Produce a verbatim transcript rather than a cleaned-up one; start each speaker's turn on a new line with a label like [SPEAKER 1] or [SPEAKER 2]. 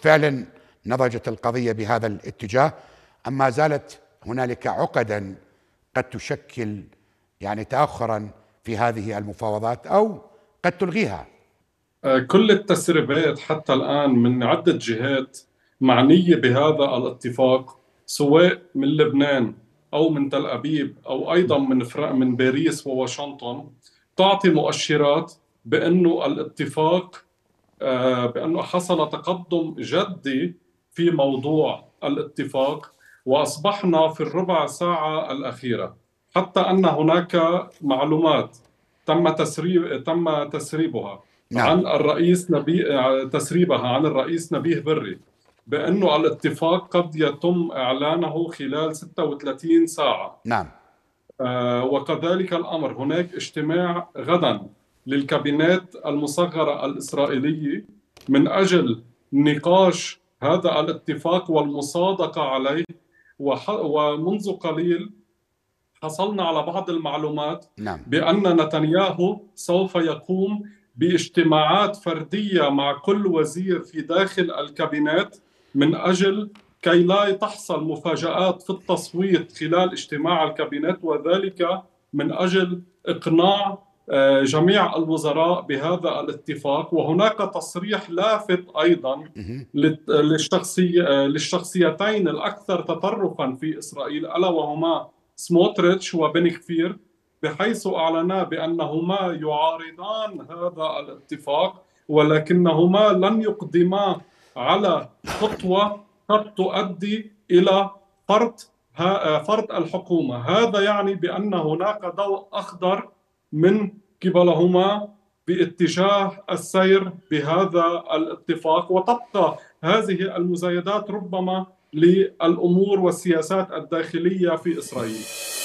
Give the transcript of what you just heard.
[SPEAKER 1] وفعلا نضجت القضية بهذا الاتجاه، أم ما زالت هنالك عقدا قد تشكل يعني تأخرا في هذه المفاوضات أو قد تلغيها؟
[SPEAKER 2] كل التسريبات حتى الآن من عدة جهات معنية بهذا الاتفاق، سواء من لبنان أو من تل أبيب أو أيضا من فرق من باريس وواشنطن، تعطي مؤشرات بأنه الاتفاق آه، بأنه حصل تقدم جدي في موضوع الاتفاق. وأصبحنا في الربع ساعة الأخيرة حتى أن هناك معلومات تم تسريب تم تسريبها
[SPEAKER 1] نعم.
[SPEAKER 2] عن الرئيس نبي تسريبها عن الرئيس نبيه بري، بأنه الاتفاق قد يتم إعلانه خلال ستة وثلاثين ساعة.
[SPEAKER 1] نعم.
[SPEAKER 2] آه، وكذلك الأمر هناك اجتماع غدا للكابينات المصغرة الإسرائيلية من أجل نقاش هذا الاتفاق والمصادقة عليه. وح- ومنذ قليل حصلنا على بعض المعلومات
[SPEAKER 1] نعم.
[SPEAKER 2] بأن نتنياهو سوف يقوم باجتماعات فردية مع كل وزير في داخل الكابينات من أجل كي لا تحصل مفاجآت في التصويت خلال اجتماع الكابينات، وذلك من أجل إقناع آه، جميع الوزراء بهذا الاتفاق. وهناك تصريح لافت أيضا للت- للشخصي آه، للشخصيتين الأكثر تطرفا في إسرائيل، ألا وهما سموتريتش وبن كفير، بحيث أعلنا بأنهما يعارضان هذا الاتفاق، ولكنهما لن يقدما على خطوة قد تؤدي إلى فرض فرض الحكومة. هذا يعني بأن هناك ضوء أخضر من قبلهما باتجاه السير بهذا الاتفاق، وتبقى هذه المزايدات ربما للأمور والسياسات الداخلية في إسرائيل.